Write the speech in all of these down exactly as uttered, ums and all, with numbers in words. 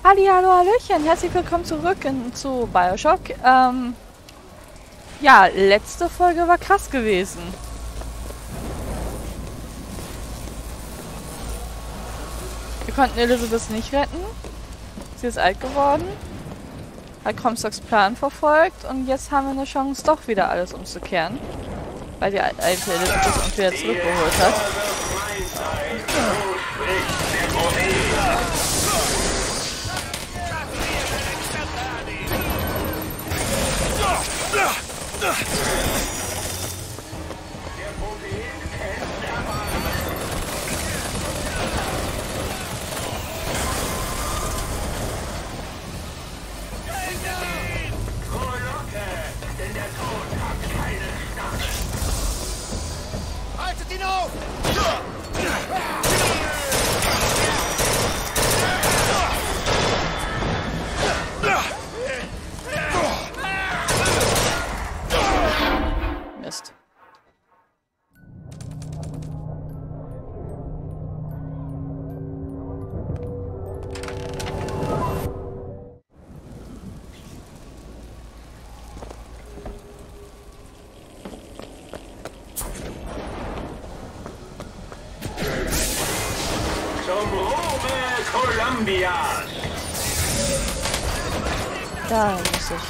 Hallihallo, Hallöchen, herzlich willkommen zurück in, zu Bioshock. Ähm, ja, letzte Folge war krass gewesen. Wir konnten Elizabeth nicht retten. Sie ist alt geworden. Hat Comstocks Plan verfolgt und jetzt haben wir eine Chance, doch wieder alles umzukehren. Weil die alte Elizabeth uns wieder zurückgeholt hat. Haltet ihn auf! Mist. Zum Ruhme Kolumbias! Da muss ich.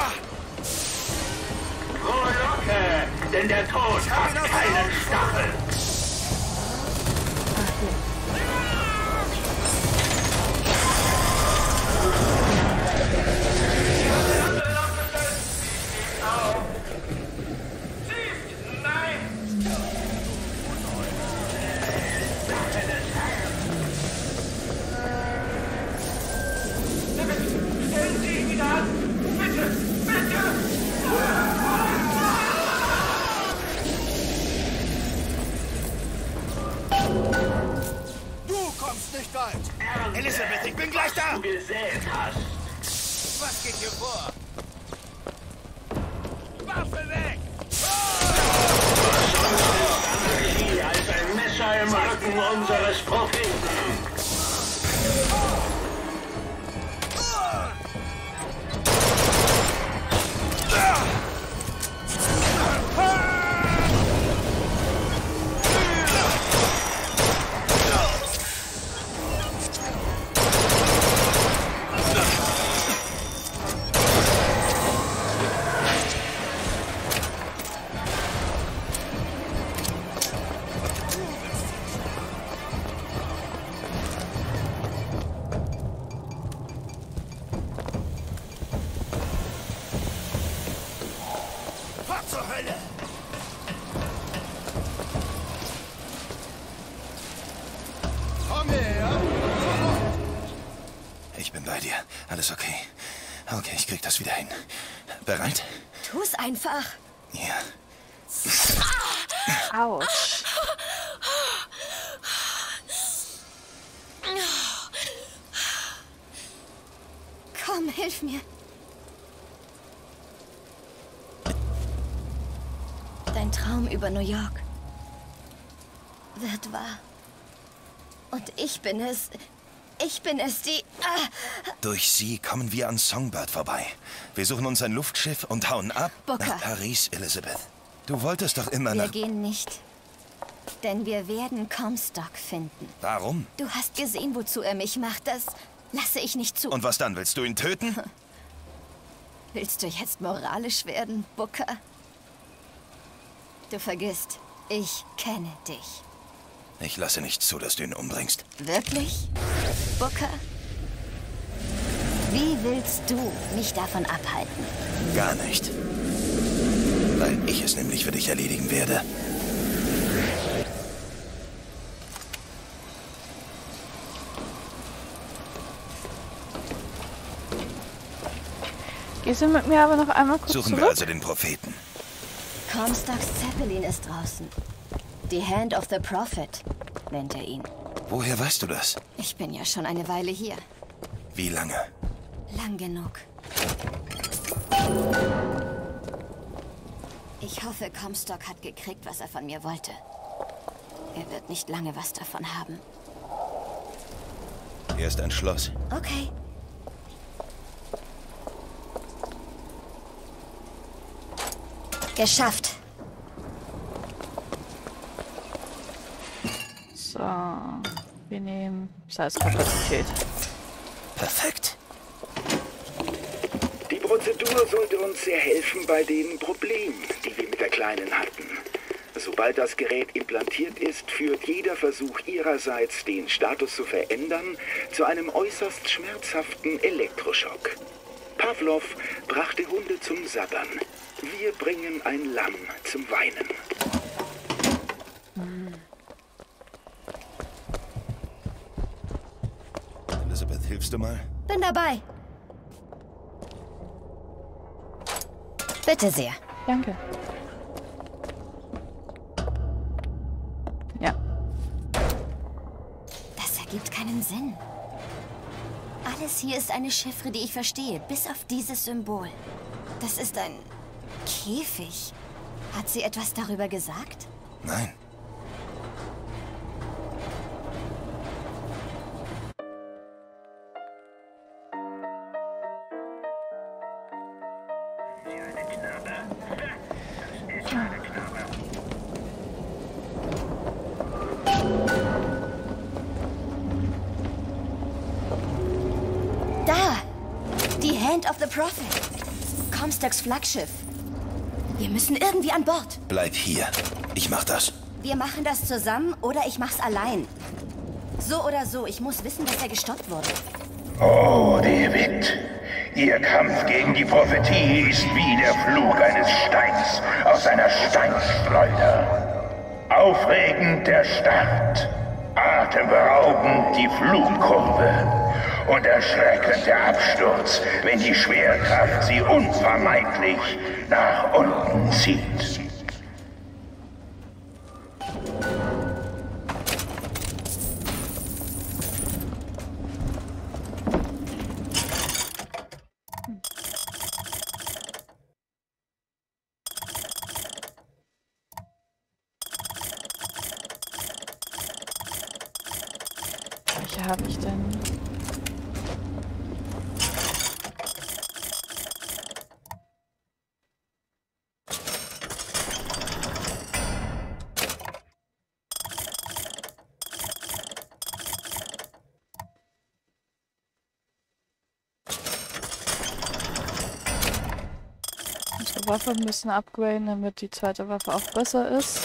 Frohlocke, denn der Tod hat keinen Stachel. Ach, hier. Stellen Sie ihn wieder an! Bitte! Bitte! Du kommst nicht weit! Elizabeth, ich bin gleich da! Du gesät hast. Was geht hier vor? Waffe weg! Anarchie als ein Messer im Rücken unseres Propheten. Fahr zur Hölle! Komm her! Ich bin bei dir. Alles okay. Okay, ich krieg das wieder hin. Bereit? Tu's einfach. Ja. Autsch. Komm, hilf mir. Dein Traum über New York wird wahr. Und ich bin es. Ich bin es, die... Ah, Durch sie kommen wir an Songbird vorbei. Wir suchen uns ein Luftschiff und hauen ab Booker. nach Paris, Elizabeth. Du wolltest doch immer wir nach... gehen nicht. Denn wir werden Comstock finden. Warum? Du hast gesehen, wozu er mich macht. Das lasse ich nicht zu. Und was dann? Willst du ihn töten? Willst du jetzt moralisch werden, Booker? Du vergisst, ich kenne dich. Ich lasse nicht zu, dass du ihn umbringst. Wirklich? Booker? Wie willst du mich davon abhalten? Gar nicht. Weil ich es nämlich für dich erledigen werde. Gehst du mit mir aber noch einmal kurz Suchen zurück? wir also den Propheten. Comstocks Zeppelin ist draußen. Die Hand of the Prophet nennt er ihn. Woher weißt du das? Ich bin ja schon eine Weile hier. Wie lange? Lang genug. Ich hoffe, Comstock hat gekriegt, was er von mir wollte. Er wird nicht lange was davon haben. Hier ist ein Schloss. Okay, Geschafft. So, wir nehmen Salzkapazität. Perfekt. Die Prozedur sollte uns sehr helfen bei den Problemen, die wir mit der Kleinen hatten. Sobald das Gerät implantiert ist, führt jeder Versuch ihrerseits, den Status zu verändern, zu einem äußerst schmerzhaften Elektroschock. Pavlov brachte Hunde zum Sabbern. Wir bringen ein Lamm zum Weinen. Elizabeth, hilfst du mal? Bin dabei. Bitte sehr. Danke. Ja. Das ergibt keinen Sinn. Alles hier ist eine Chiffre, die ich verstehe, bis auf dieses Symbol. Das ist ein Käfig. Hat sie etwas darüber gesagt? Nein. Da! Die Hand of the Prophet. Comstocks Flaggschiff. Wir müssen irgendwie an Bord. Bleib hier. Ich mach das. Wir machen das zusammen oder ich mach's allein. So oder so, ich muss wissen, dass er gestoppt wurde. Oh, David. Ihr Kampf gegen die Prophetie ist wie der Flug eines Steins aus einer Steinschleuder. Aufregend der Start, atemberaubend die Flugkurve und erschreckend der Absturz, wenn die Schwerkraft sie unvermeidlich nach unten zieht. Welche habe ich denn? Unsere Waffe müssen upgraden, damit die zweite Waffe auch besser ist.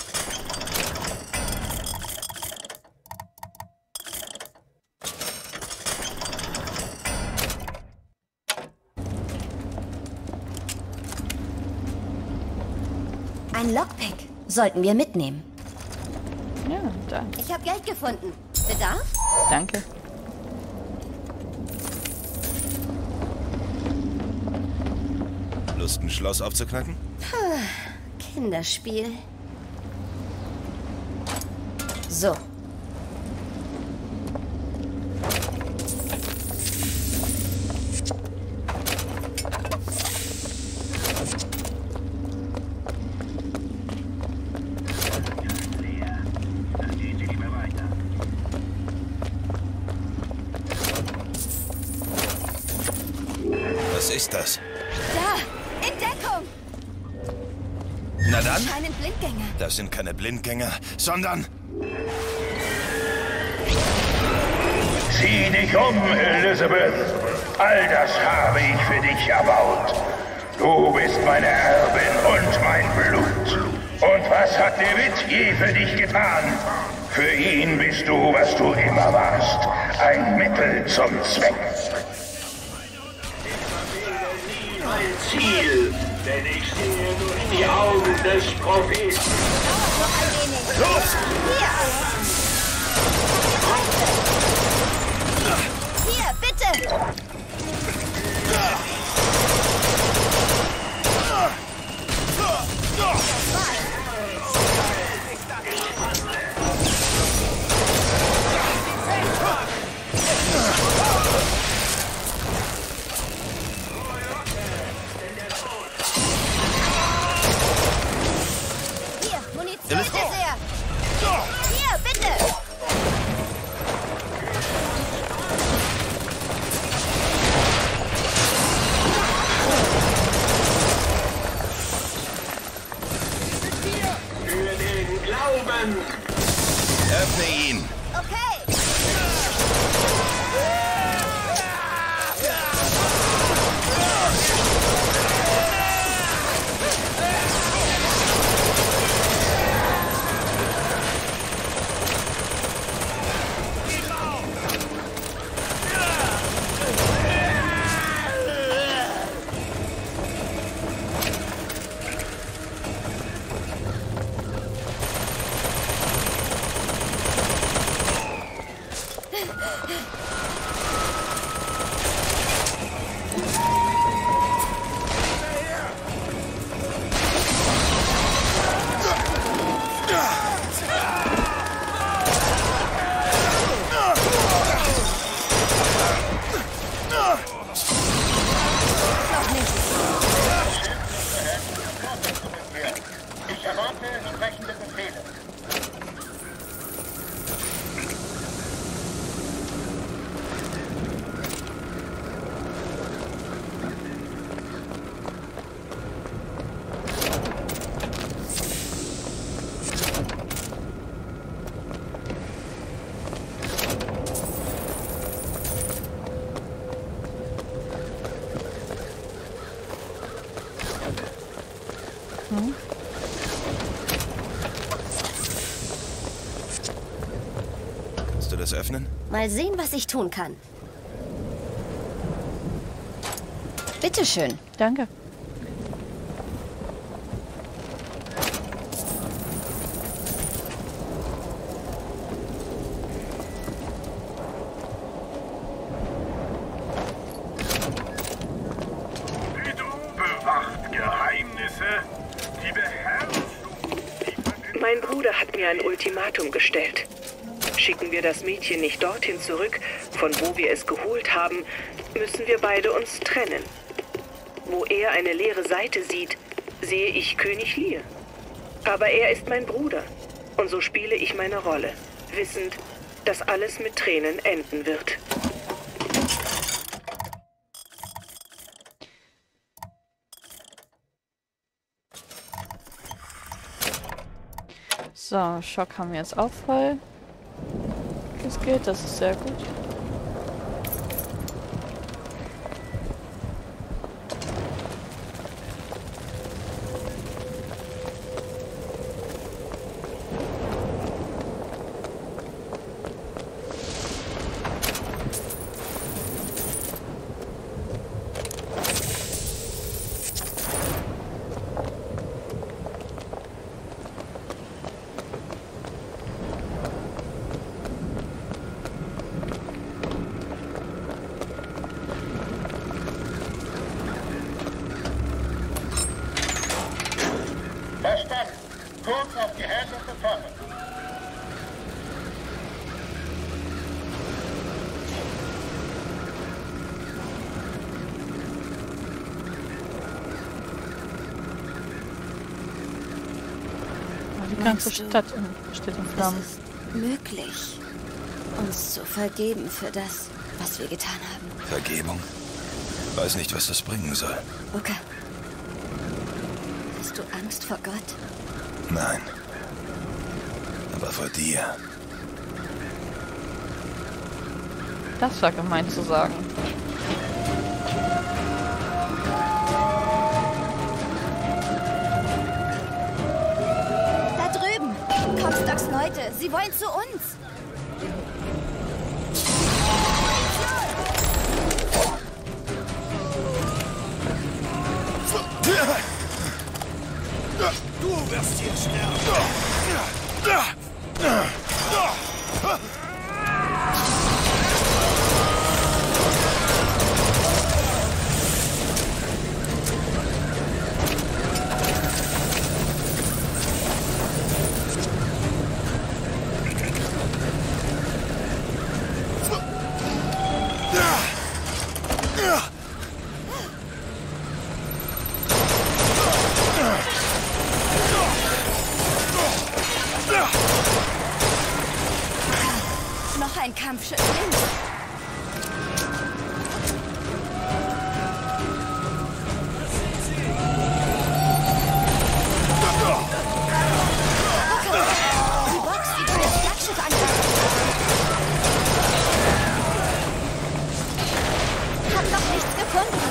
Ein Lockpick. Sollten wir mitnehmen. Ja, danke. Ich habe Geld gefunden. Bedarf? Danke. Lust, ein Schloss aufzuknacken? Kinderspiel. So. Was ist das? Da! In Deckung! Na dann? Keinen Blindgänger. Das sind keine Blindgänger, sondern... Sieh dich um, Elizabeth. All das habe ich für dich erbaut. Du bist meine Erbin und mein Blut. Und was hat David je für dich getan? Für ihn bist du, was du immer warst. Ein Mittel zum Zweck. Mein Ziel, denn ich sehe nur in die Augen des Propheten. Noch ein wenig. Los! Hier! Hier, bitte! Hier, Munition, bitte sehr! Hier, bitte! Mhm. Kannst du das öffnen? Mal sehen, was ich tun kann. Bitteschön. Danke. Mein Bruder hat mir ein Ultimatum gestellt. Schicken wir das Mädchen nicht dorthin zurück, von wo wir es geholt haben, müssen wir beide uns trennen. Wo er eine leere Seite sieht, sehe ich König Lear. Aber er ist mein Bruder und so spiele ich meine Rolle, wissend, dass alles mit Tränen enden wird. So, Schock haben wir jetzt auch voll. Das geht, das ist sehr gut. Verstanden. Kurz auf Gerät und sofort. Die ganze Stadt in, steht in Flammen. Es ist möglich, uns zu vergeben für das, was wir getan haben. Vergebung? Weiß nicht, was das bringen soll. Booker, hast du Angst vor Gott? Nein. Aber vor dir. Das war gemein zu sagen. Da drüben! Comstocks Leute, sie wollen zu uns! Du wirst hier sterben. Noch ein Kampfschiff links. Die Box, die du das Flaggschiff angreifen. Ich hab noch nichts gefunden.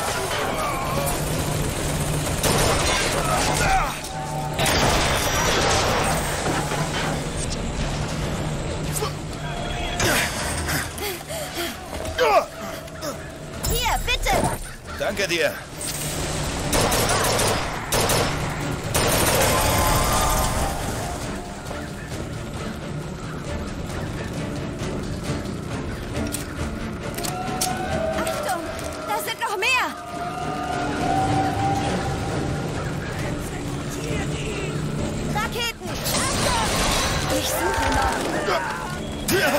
Hier, bitte! Danke dir. Achtung! Da sind noch mehr! Raketen! Achtung! Ich suche noch!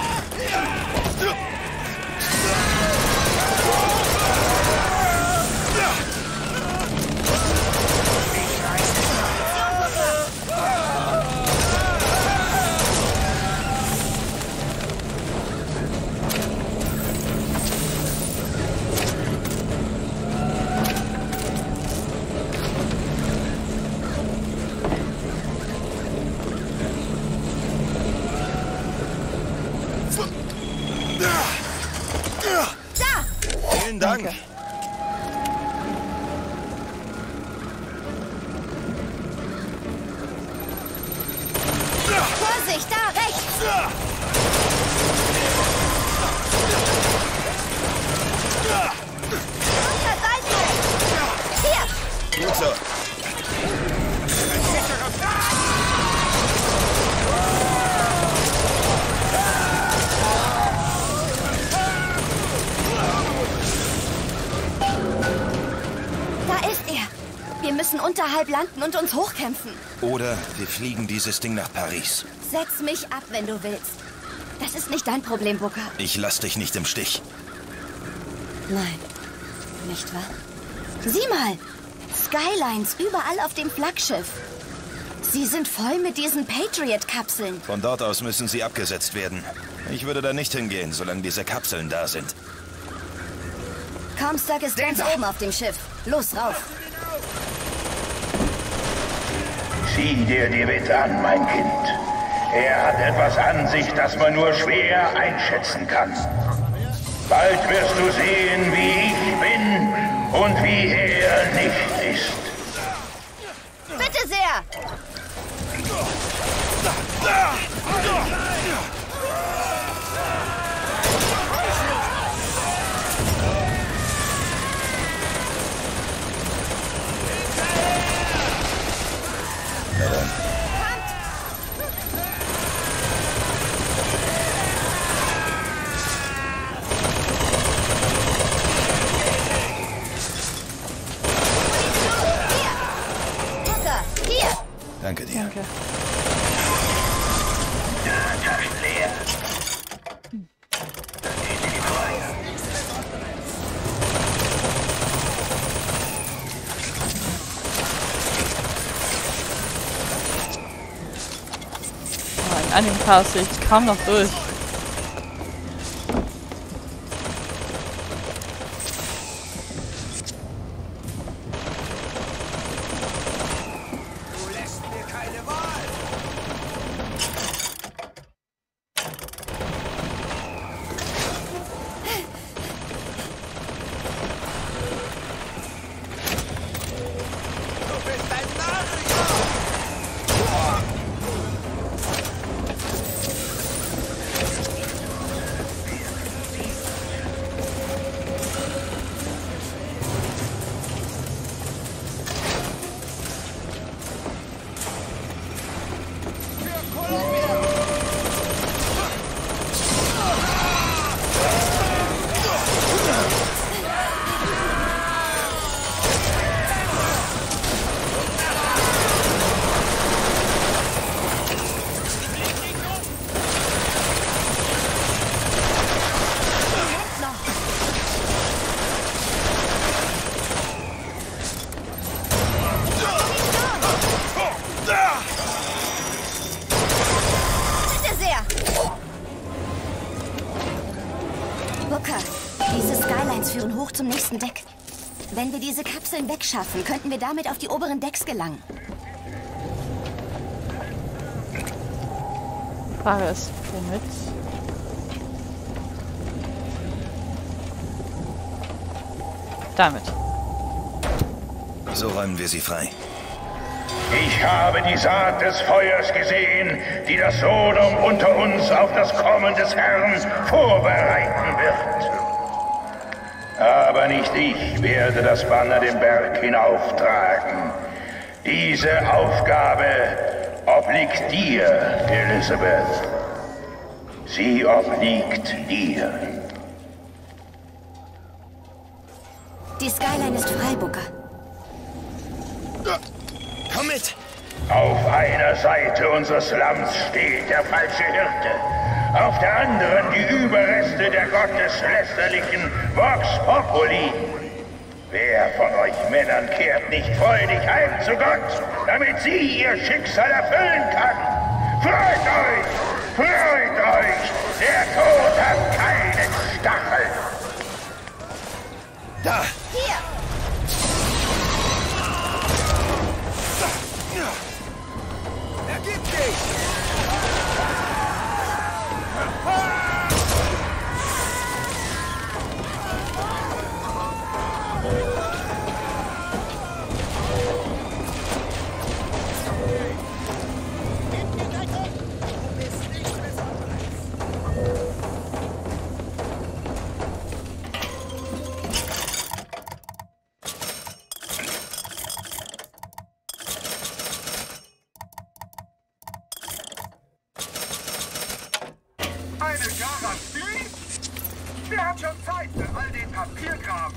Vielen Dank. Danke. Hier! Gut so. Da ist er. Wir müssen unterhalb landen und uns hochkämpfen. Oder wir fliegen dieses Ding nach Paris. Setz mich ab, wenn du willst. Das ist nicht dein Problem, Booker. Ich lass dich nicht im Stich. Nein, nicht wahr? Sieh mal! Skylines überall auf dem Flaggschiff. Sie sind voll mit diesen Patriot-Kapseln. Von dort aus müssen sie abgesetzt werden. Ich würde da nicht hingehen, solange diese Kapseln da sind. Comstock ist ganz oben auf dem Schiff. Los, rauf! Sieh dir die Witte an, mein Kind. Er hat etwas an sich, das man nur schwer einschätzen kann. Bald wirst du sehen, wie ich bin und wie er nicht ist. Bitte sehr! Na dann. Danke dir. Danke. Taschen leer. Oh, an dem Chaos sehe ich kaum noch durch. Diese Skylines führen hoch zum nächsten Deck. Wenn wir diese Kapseln wegschaffen, könnten wir damit auf die oberen Decks gelangen. Frage ist, womit? Damit. So räumen wir sie frei. Ich habe die Saat des Feuers gesehen, die das Sodom unter uns auf das Kommen des Herrn vorbereiten wird. Aber nicht ich werde das Banner den Berg hinauftragen. Diese Aufgabe obliegt dir, Elizabeth. Sie obliegt dir. Die Skyline ist frei, Booker. Komm mit! Auf einer Seite unseres Lamms steht der falsche Hirte. Auf der anderen die Überreste der gotteslästerlichen Vox Populi. Wer von euch Männern kehrt nicht freudig heim zu Gott, damit sie ihr Schicksal erfüllen kann? Freut euch! Freut euch! Der Tod hat keinen Stachel! Da! Hier! Ergib dich! Garantie? Wer hat schon Zeit für all den Papierkram?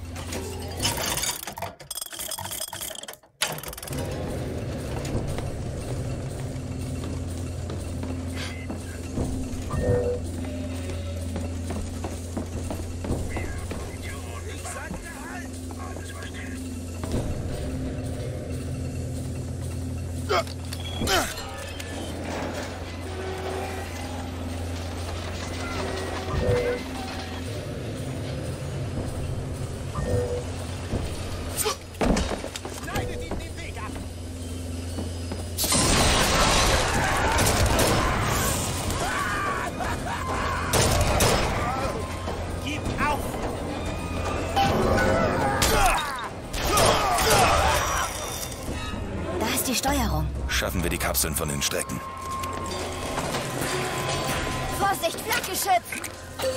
Die Steuerung. Schaffen wir die Kapseln von den Strecken. Vorsicht, Flakgeschütz!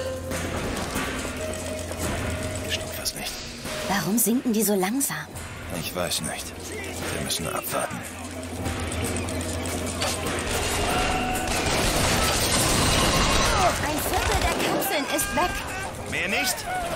Stimmt was nicht. Warum sinken die so langsam? Ich weiß nicht. Wir müssen abwarten. Ein Viertel der Kapseln ist weg. Mehr nicht?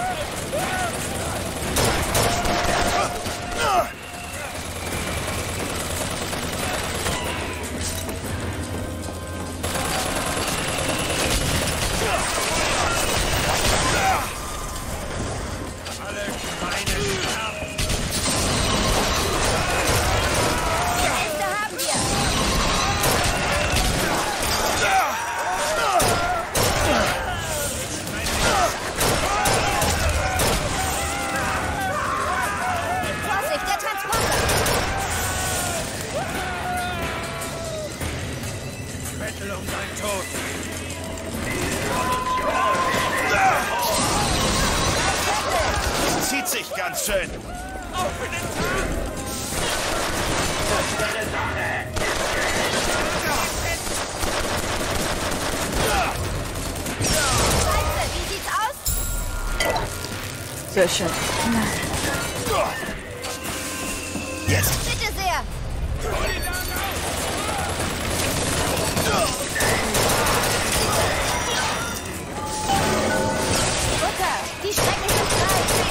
Zieht sich ganz schön. Auf in den Tag! Das ist eine Sache! Scheiße, wie sieht's aus? Sehr schön. Jetzt! Bitte sehr! Mutter, die Strecken sind frei!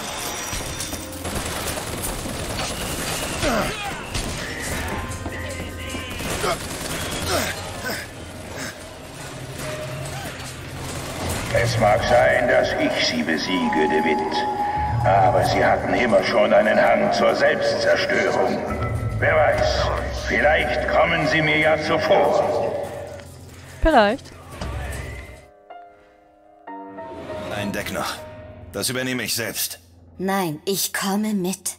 Es mag sein, dass ich sie besiege, De Witt. Aber sie hatten immer schon einen Hang zur Selbstzerstörung. Wer weiß, vielleicht kommen sie mir ja zuvor. Vielleicht. Ein Deck noch. Das übernehme ich selbst. Nein, ich komme mit.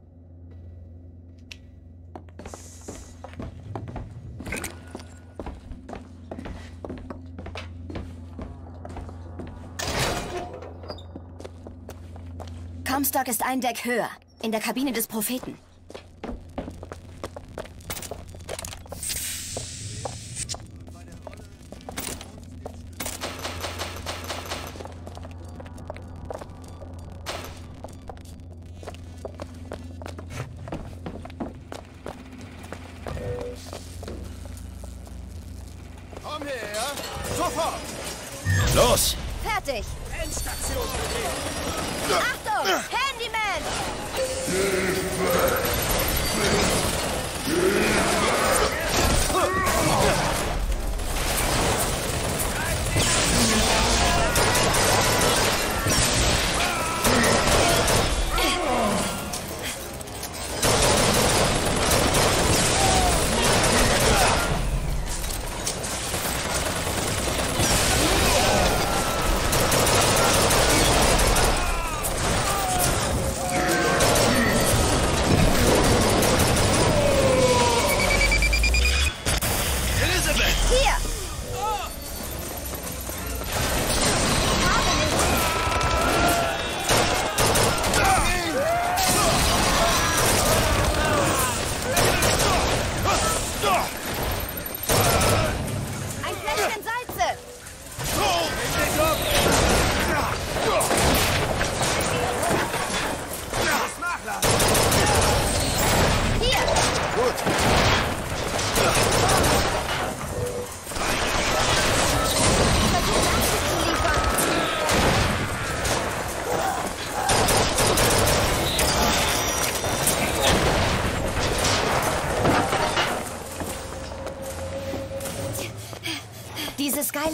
Comstock ist ein Deck höher, in der Kabine des Propheten. Komm her! Sofort! Los! Fertig! Endstation! Achtung! Handyman!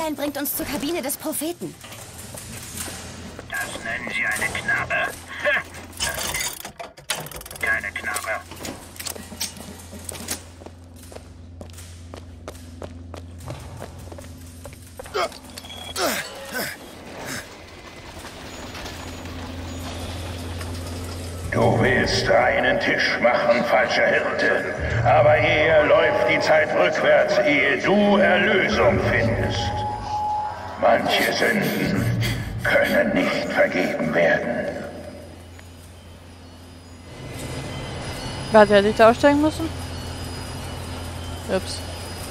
Leyline bringt uns zur Kabine des Propheten. Das nennen Sie eine Knarre. Keine Knarre. Du willst reinen Tisch machen, falscher Hirte. Aber eher läuft die Zeit rückwärts, ehe du Erlösung findest. Manche Sünden können nicht vergeben werden. Warte, hätte ich da aussteigen müssen? Ups.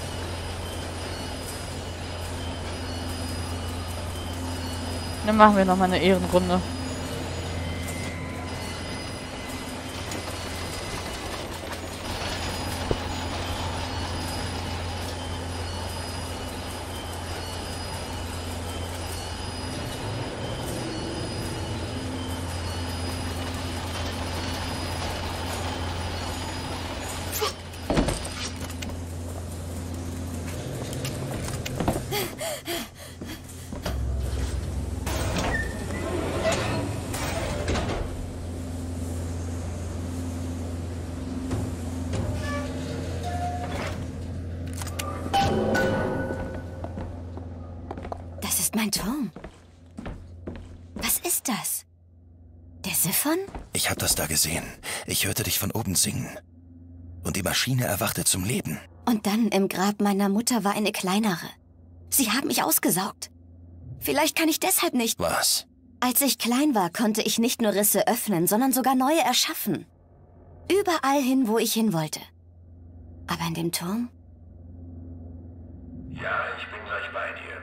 Dann machen wir noch mal eine Ehrenrunde. Das ist mein Turm. Was ist das? Der Siphon? Ich hab das da gesehen. Ich hörte dich von oben singen. Und die Maschine erwachte zum Leben. Und dann im Grab meiner Mutter war eine kleinere. Sie haben mich ausgesaugt. Vielleicht kann ich deshalb nicht... Was? Als ich klein war, konnte ich nicht nur Risse öffnen, sondern sogar neue erschaffen. Überall hin, wo ich hin wollte. Aber in dem Turm? Ja, ich bin gleich bei dir.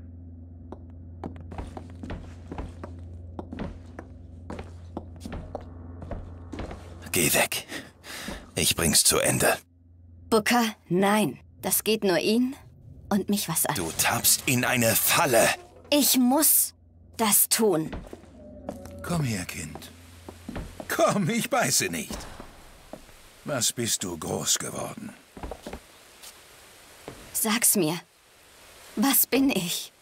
Geh weg. Ich bring's zu Ende. Booker, nein. Das geht nur ihn und mich was an. Du tappst in eine Falle. Ich muss das tun. Komm her, Kind. Komm, ich beiße nicht. Was bist du groß geworden? Sag's mir. Was bin ich?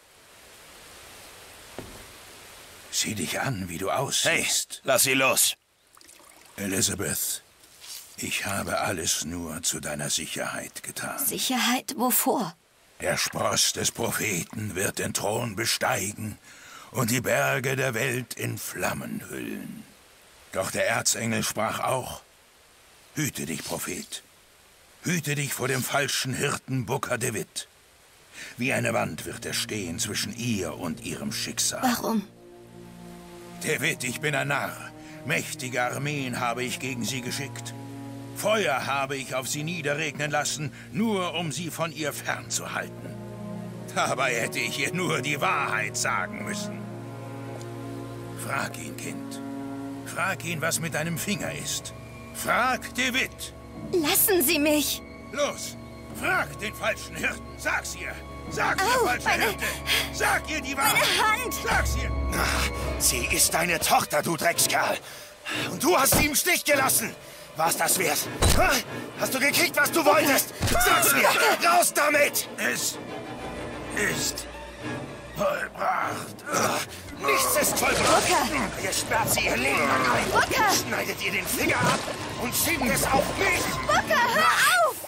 Sieh dich an, wie du aussiehst. Hey, lass sie los. Elizabeth, ich habe alles nur zu deiner Sicherheit getan. Sicherheit wovor? Der Spross des Propheten wird den Thron besteigen und die Berge der Welt in Flammen hüllen. Doch der Erzengel sprach auch: Hüte dich, Prophet. Hüte dich vor dem falschen Hirten Booker DeWitt. Wie eine Wand wird er stehen zwischen ihr und ihrem Schicksal. Warum? DeWitt, ich bin ein Narr. Mächtige Armeen habe ich gegen sie geschickt. Feuer habe ich auf sie niederregnen lassen, nur um sie von ihr fernzuhalten. Dabei hätte ich ihr nur die Wahrheit sagen müssen. Frag ihn, Kind. Frag ihn, was mit deinem Finger ist. Frag DeWitt. Lassen Sie mich! Los, frag den falschen Hirten. Sag's ihr. Sag's ihr, Au, falscher meine- Hirte. Sag ihr die Wahrheit. Meine Hand! Sag's ihr. Ah, sie ist deine Tochter, du Dreckskerl. Und du hast sie im Stich gelassen. War's das wert? Ha? Hast du gekriegt, was du wolltest? Sag's mir! Raus damit! Es ist vollbracht. Nichts ist vollbracht. Ihr sperrt sie ihr Leben lang ein. Booker! Schneidet ihr den Finger ab und schiebt es auf mich. Booker, hör auf!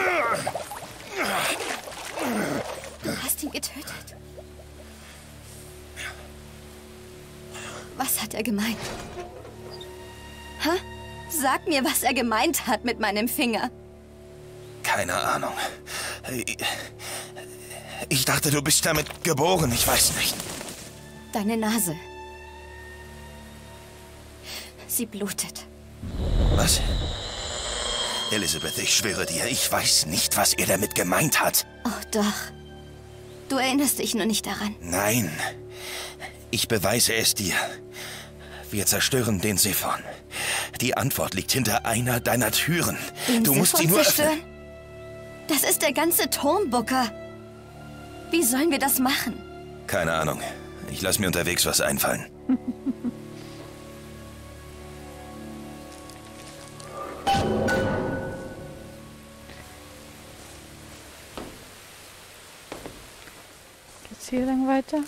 Du hast ihn getötet. Was hat er gemeint? Hä? Sag mir, was er gemeint hat mit meinem Finger. Keine Ahnung. Ich dachte, du bist damit geboren. Ich weiß nicht. Deine Nase. Sie blutet. Was? Elizabeth, ich schwöre dir, ich weiß nicht, was er damit gemeint hat. Oh, doch. Du erinnerst dich nur nicht daran. Nein. Ich beweise es dir. Wir zerstören den Siphon. Die Antwort liegt hinter einer deiner Türen. Den du musst sie Siphon nur zerstören? öffnen. Das ist der ganze Turm, Booker. Wie sollen wir das machen? Keine Ahnung. Ich lass mir unterwegs was einfallen. Geht's hier lang weiter?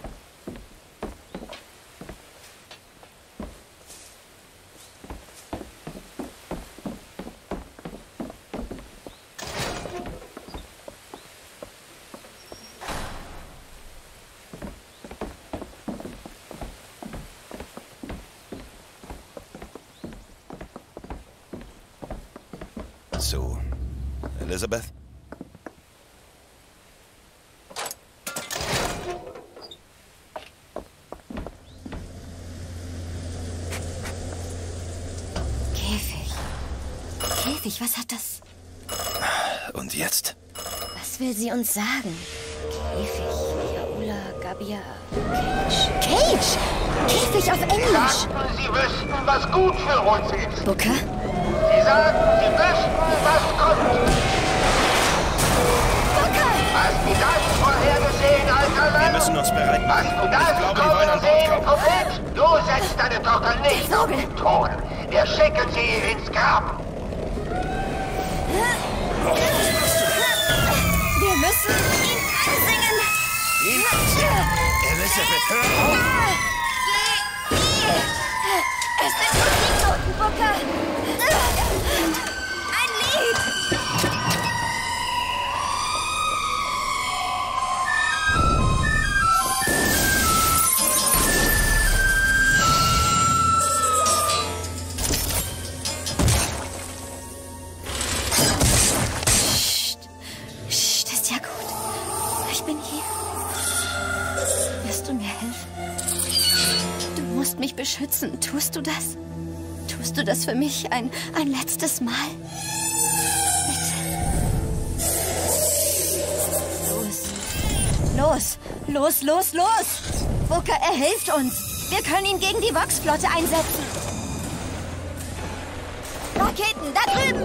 So, Elizabeth? Käfig. Käfig, was hat das? Und jetzt? Was will sie uns sagen? Käfig, Jaula, Gabia, Cage. Cage! Käfig auf Englisch! Sagten, Sie wüssten, was gut für uns ist. Booker? Sie sagten, Sie wüssten, was kommt. Booker! Hast du das vorhergesehen, alter Mann? Wir müssen uns bereiten. Hast du das Ich glaube, die wollen an Bord sehen, kommen. Prophet? Du setzt deine Tochter nicht auf den Thron. Wir schicken sie ins Grab. Wir müssen ihn ansingen! Ihn ansingen? Elizabeth, hör auf! Es sind Musiknoten, Booker! Ein Lied! Psst. Psst, ist ja gut. Ich bin hier. Wirst du mir helfen? Du musst mich beschützen. Tust du das? Tust du das für mich ein, ein letztes Mal? Bitte. Los. Los. Los, los, los. Booker, er hilft uns. Wir können ihn gegen die Vox-Flotte einsetzen. Raketen, da drüben.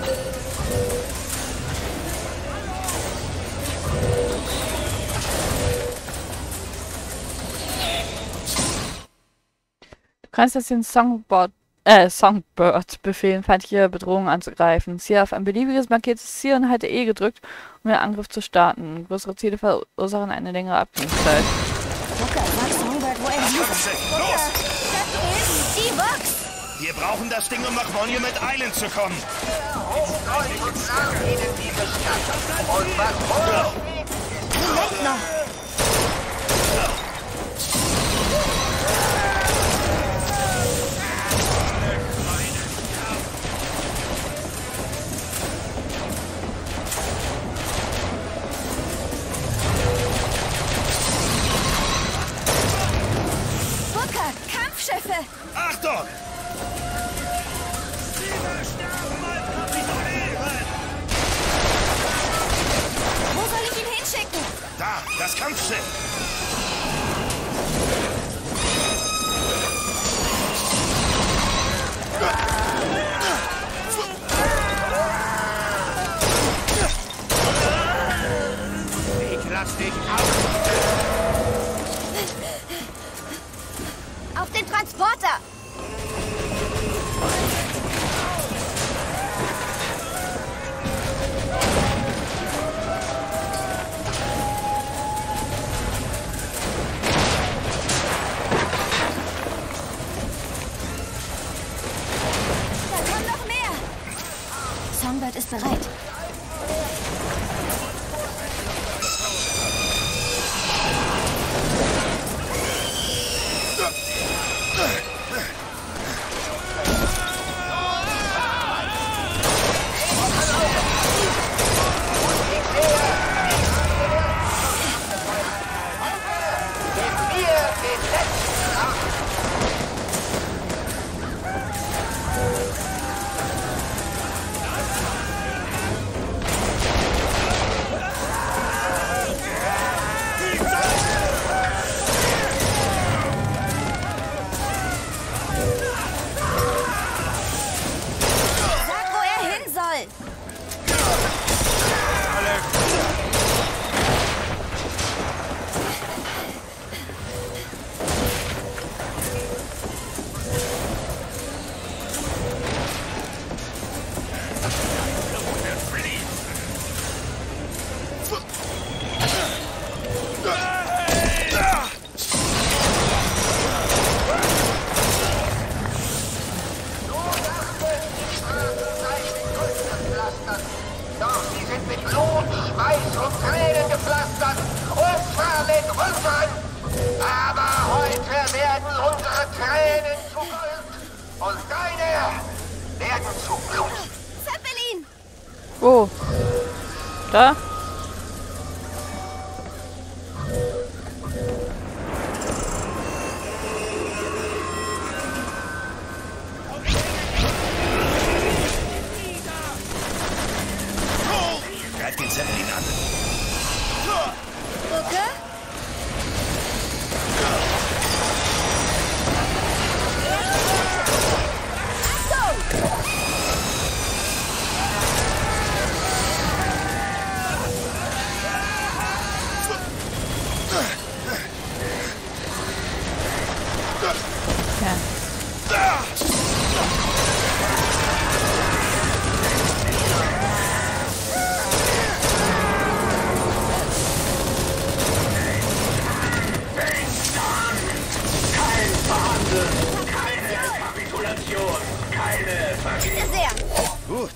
Du kannst jetzt den Songbird, äh, Songbird befehlen, feindliche Bedrohungen anzugreifen. Ziehe auf ein beliebiges markiertes Ziel und halte E gedrückt, um den Angriff zu starten. Größere Ziele verursachen eine längere Abklingzeit. Booker, sag Songbird, wo er Das ist. Ganze, los! Das ist die Vox. Wir brauchen das Ding, um nach Monument Island zu kommen. Moment noch. Booker, Kampfschiffe. Achtung! Wo soll ich ihn hinschicken? Da, das Kampfschiff. Ich lass dich aus. Auf den Transporter. Da kommt noch mehr. Songbird ist bereit. und deine werden zu Blut. Zeppelin! Wo? Da? Greif den Zeppelin an. Booker? Bitte sehr! Gut.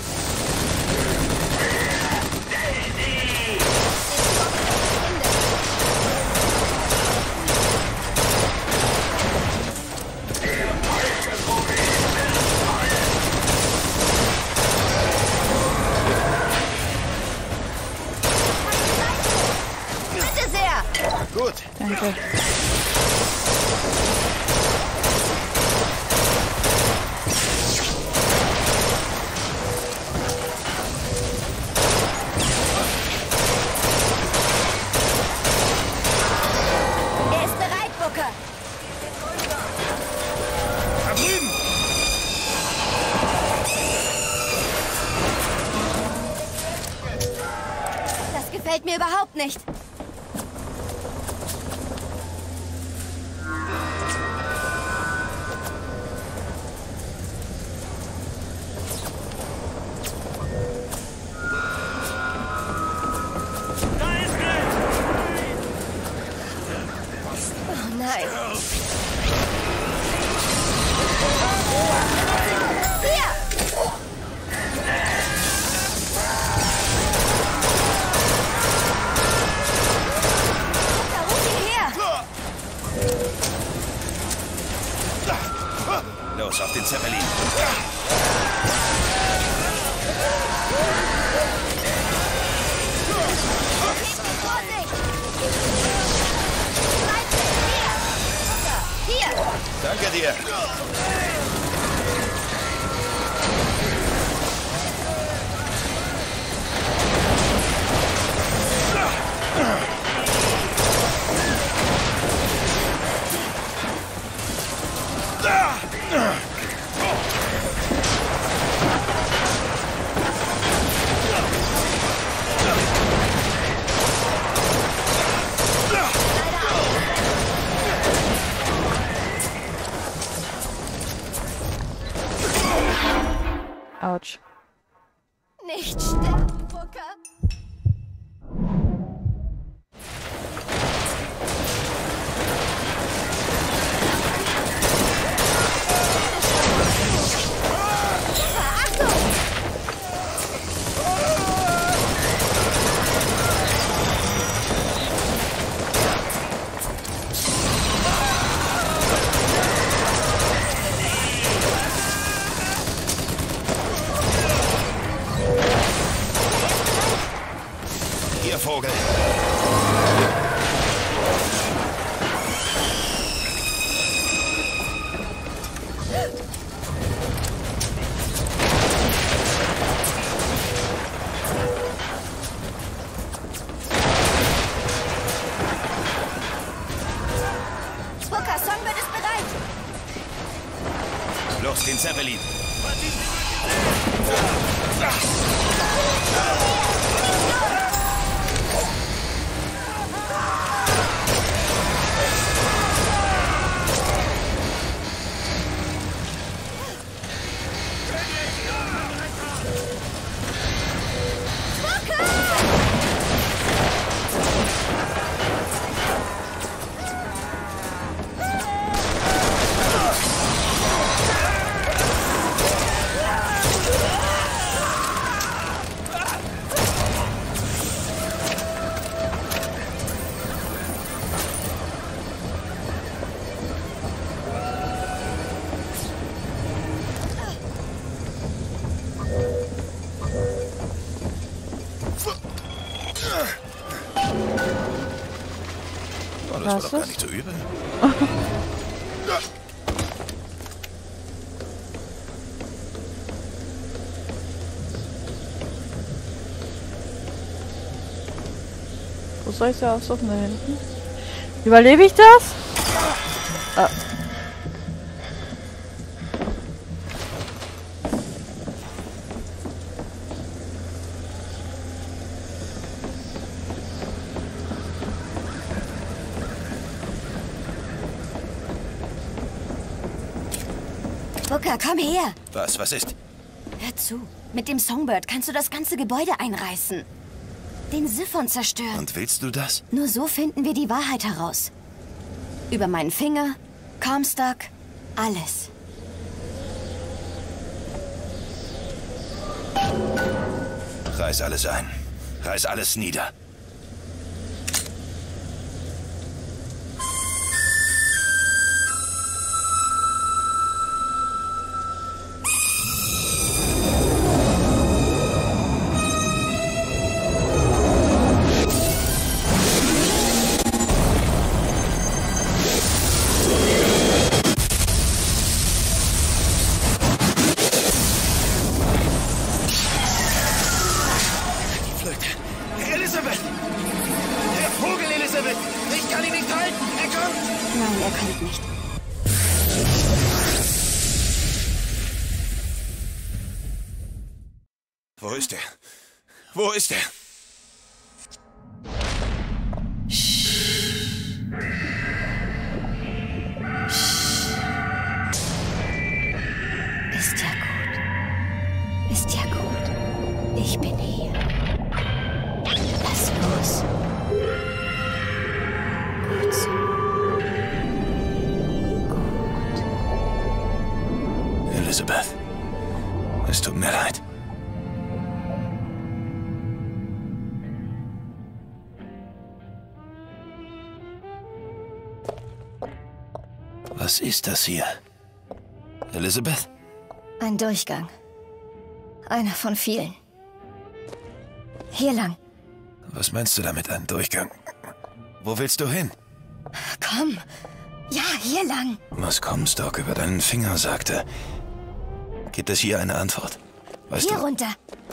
Bitte sehr! Gut. Danke. Er ist bereit, Booker! Da drüben. Das gefällt mir überhaupt nicht. Oh nein. Hier! Da ruf ihn her! Los, auf den Zeppelin. Vorsicht! Bleib hier! Hier! Danke dir. Autsch. Nicht sterben, Booker! Achtung! Hier, Vogel. Booker, Songbird ist bereit! Los, den Zeppelin. das war Was doch gar ist? nicht so übel. Wo soll ich sie aussuchen? Da hinten? Überlebe ich das? Ah. Booker, komm her. Was, was ist? Hör zu. Mit dem Songbird kannst du das ganze Gebäude einreißen. Den Siphon zerstören. Und willst du das? Nur so finden wir die Wahrheit heraus. Über meinen Finger, Comstock, alles. Reiß alles ein. Reiß alles nieder. Elizabeth! Der Vogel, Elizabeth! Ich kann ihn nicht halten! Er kommt! Nein, er kommt nicht. Wo ist er? Wo ist er? Ist ja gut. Ist ja gut. Ich bin hier. Lass los. Gut so. Gut. Elizabeth, es tut mir leid. Was ist das hier? Elizabeth? Ein Durchgang. Einer von vielen. Hier lang. Was meinst du damit, ein Durchgang? Wo willst du hin? Komm. Ja, hier lang. Was Comstock über deinen Finger sagte. Gibt es hier eine Antwort? Weißt Hier du? runter.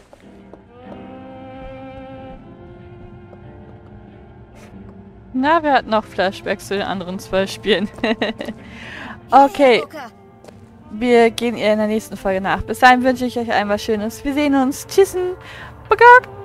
Na, wir hatten noch Flashbacks zu den anderen zwei Spielen. Okay, Booker. wir gehen ihr in der nächsten Folge nach. Bis dahin wünsche ich euch allen was Schönes. Wir sehen uns. Tschüssen. Bye.